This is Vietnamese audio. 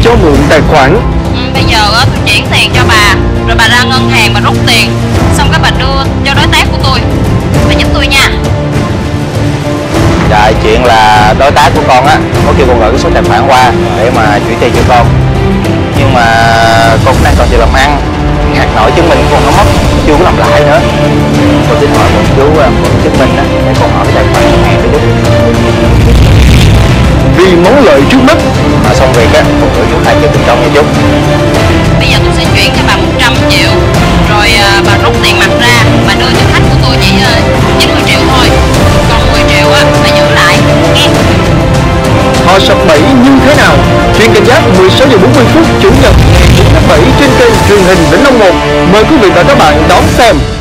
cho mượn tài khoản. Bây giờ tôi chuyển tiền cho bà, rồi bà ra ngân hàng bà rút tiền, xong cái bà đưa cho đối tác của tôi. Bà giúp tôi nha. Dạ, chuyện là đối tác của con á có kêu con gửi cái số tài khoản qua để mà chuyển tiền cho con, nhưng mà con đang còn chưa làm ăn, ngặt nổi chứng minh của con nó mất, chưa có làm lại nữa. Con xin hỏi một chú một chứng minh á để con hỏi cái tài khoản ngân hàng để giúp. Vì món lợi trước mắt, Xong việc á con gửi chú 2 triệu tiền công nha chú. Bây giờ tôi sẽ chuyển cho bà 100 triệu, rồi bà rút tiền mặt ra, bà đưa cho khách của tôi chỉ 90 triệu thôi. Còn 10 triệu á, bà giữ lại, nghe. họ sập bẫy như thế nào? Chuyên cảnh giác 16 giờ 40 phút Chủ nhật ngày 4 tháng 7 trên kênh truyền hình Vĩnh Long 1. Mời quý vị và các bạn đón xem.